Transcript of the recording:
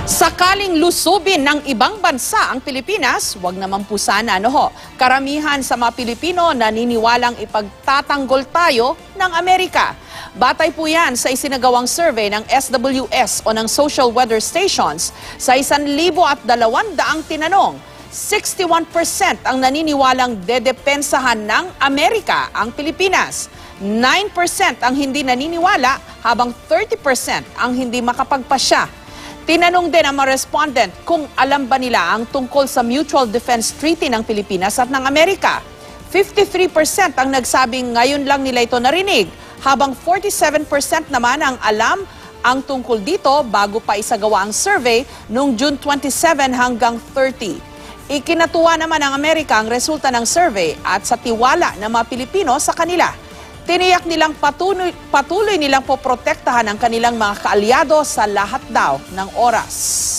Sakaling lusubin ng ibang bansa ang Pilipinas, wag naman po sana, Karamihan sa mga Pilipino naniniwalang ipagtatanggol tayo ng Amerika. Batay po yan sa isinagawang survey ng SWS o ng Social Weather Stations. Sa 1,200 tinanong, 61% ang naniniwalang dedepensahan ng Amerika ang Pilipinas. 9% ang hindi naniniwala, habang 30% ang hindi makapagpasya. Tinanong din ang mga respondent kung alam ba nila ang tungkol sa Mutual Defense Treaty ng Pilipinas at ng Amerika. 53% ang nagsabing ngayon lang nila ito narinig, habang 47% naman ang alam ang tungkol dito bago pa isagawa ang survey noong June 27 hanggang 30. Ikinatuwa naman ng Amerika ang resulta ng survey at sa tiwala ng mga Pilipino sa kanila. Tiniyak nilang patuloy nilang poprotektahan ang kanilang mga kaalyado sa lahat daw ng oras.